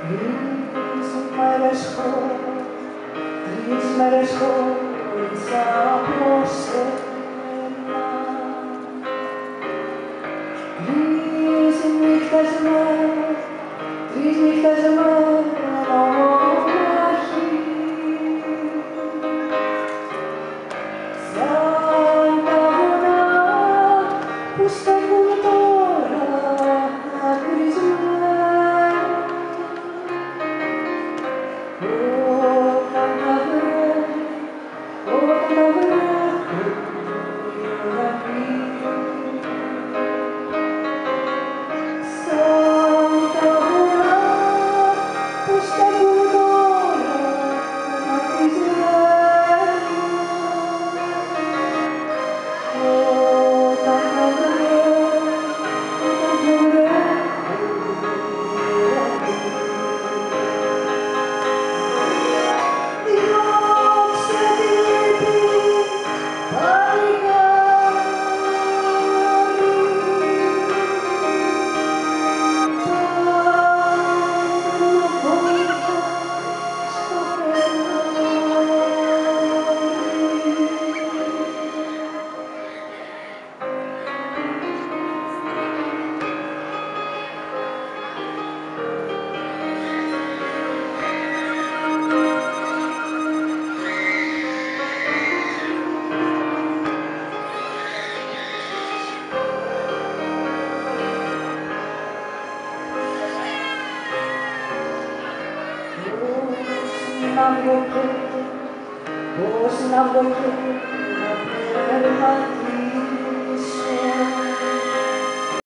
Τρεις μέρες χώρισα από σένα. Τρεις νύχτες με μοναχή, σαν τα βουνά που στέκουν τώρα δακρυσμένα. Όταν τα βρέχω η ώρα πει, σαν τα βουνά που στέκουν τώρα δακρυσμένα. Όταν τα βρέχω η ώρα πει. Διώξε τη λύπη, παλικάρι, πάνω κόντρα στο Πώς να βγω και να περπατήσω.